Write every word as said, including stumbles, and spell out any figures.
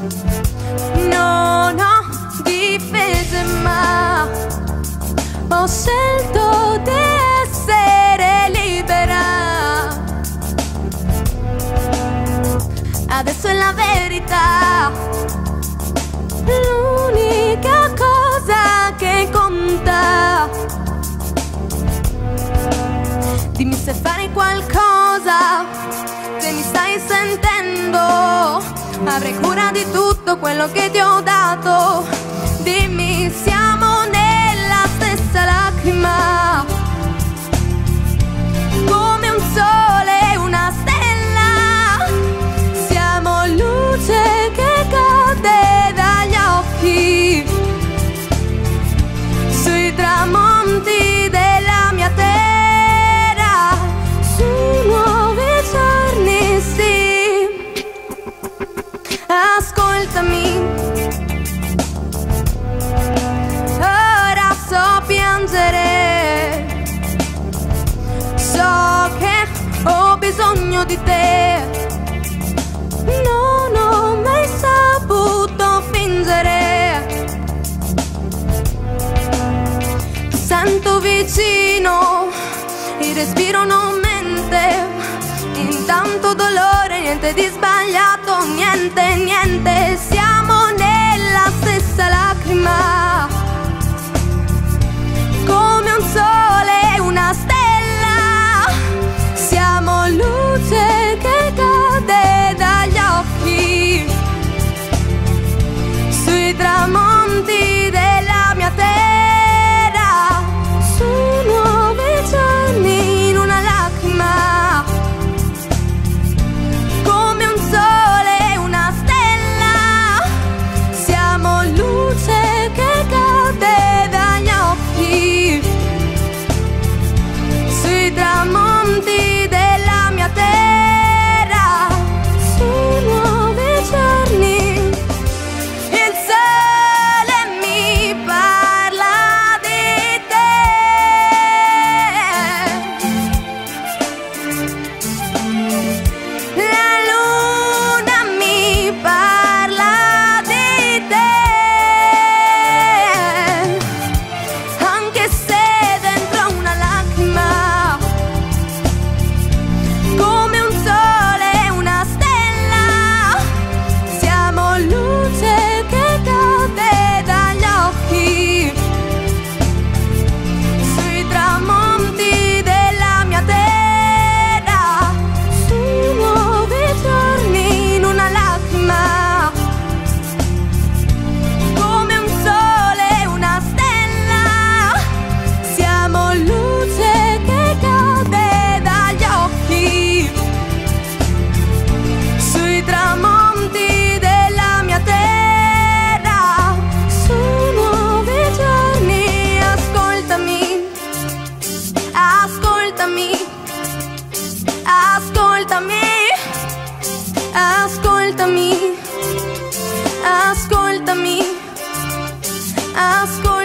Non ho difese, ma ho scelto di essere libera. Adesso è la verità, l'unica cosa che conta. Dimmi se fare qualcosa, se mi stai sentendo. Avrai cura di tutto quello che ti ho dato. Dimmi, siamo nella stessa lacrima, come un sole e una stella. Siamo luce che cade dagli occhi sui tramonti della mia terra, su nuovi giorni, sì. Ascoltami, ora so piangere, so che ho bisogno di te, non ho mai saputo fingere. Ti sento vicino, il respiro non mente, intanto dolore, niente di sbagliato, niente, niente. Siamo nella stessa lacrima, come un sole e una stella. Siamo luce che cade dagli occhi sui tramonti della mia terra, su nuovi giorni in una lacrima, come un sole e una stella. Siamo luce che cade dagli occhi sui tramonti della mia terra, su nuovi giorni. Il sole mi parla di te, la luna mi parla di te, anche se dentro una lacrima, come un sole e una stella. Siamo luce che cade dagli occhi sui tramonti della mia terra, su nuovi giorni in una lacrima, come un sole e una stella. Siamo luce che cade dagli occhi sui tramonti della mia terra, su nuovi giorni. Ascoltami, ascoltami, ascoltami, ascoltami, ascoltami, ascoltami.